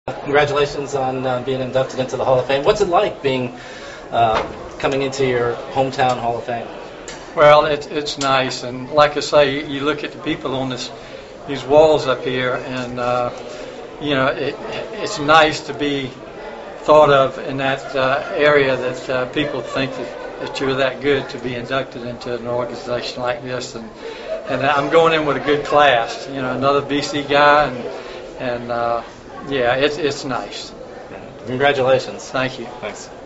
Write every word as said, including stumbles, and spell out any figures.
Congratulations on uh, being inducted into the Hall of Fame. What's it like being uh, coming into your hometown Hall of Fame? Well, it, it's nice, and like I say, you, you look at the people on this these walls up here, and uh, you know it, it's nice to be thought of in that uh, area that uh, people think that, that you're that good to be inducted into an organization like this, and and I'm going in with a good class, you know, another B C guy, and and uh, yeah, it's it's nice. Congratulations. Thank you. Thanks.